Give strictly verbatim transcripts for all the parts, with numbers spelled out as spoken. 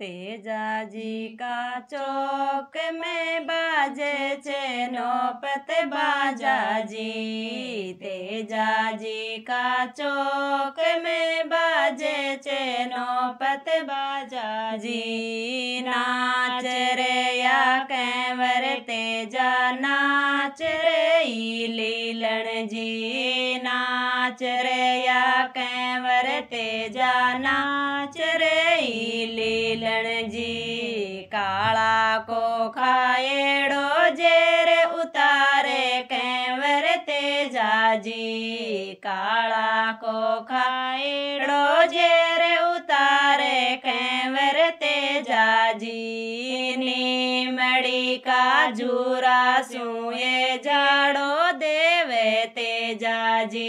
तेजा जी का चौक में बाजे छे नौपत बाजा जी। तेजा जी का चौक में बाजे छे नौपत बाजा जी। नाच रे या कैंवर तेजा नाच रे लीलन जी। नाच रे या कैंवर तेजा नाच रे लीलन जी। काला को खाएड़ो जेर उतारे कैंवर तेजा जी। काला को खाएड़ो जेर उतारे कैंवर तेजा जी। नीमड़ी का जूरा सुए झाड़ो देवे तेजा जी।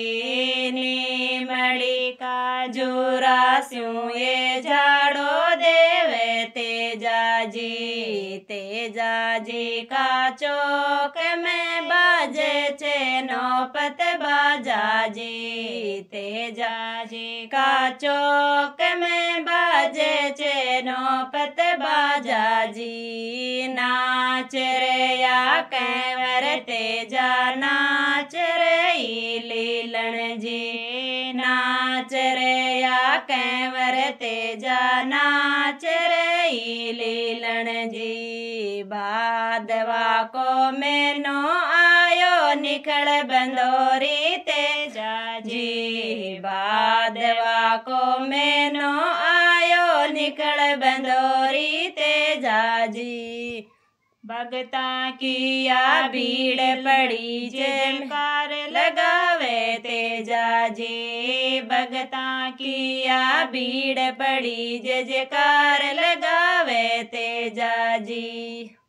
नीमड़ी का जूरा सुए झाड़ो देवे तेजा जी। तेजा जी का चौक में बाजे छे नौपत बाजा जी। तेजा जी का चौक में बाजे छे नौपत बाजा जी। नाच रे या कैंवर तेजा नाच रे लीलन जी। नाच रे या कैंवर तेजा नाच रे लीलन जी। भादवा को मैनो आयो निकल बंदोरी तेजा जी। भादवा को मैनो आयो निकल बंदोरी तेजा जी। भगता किया भीड़ पड़ी जयकार लगावे तेजा जी। भगता किया भीड़ पड़ी जयकार लगावे तेजा जी।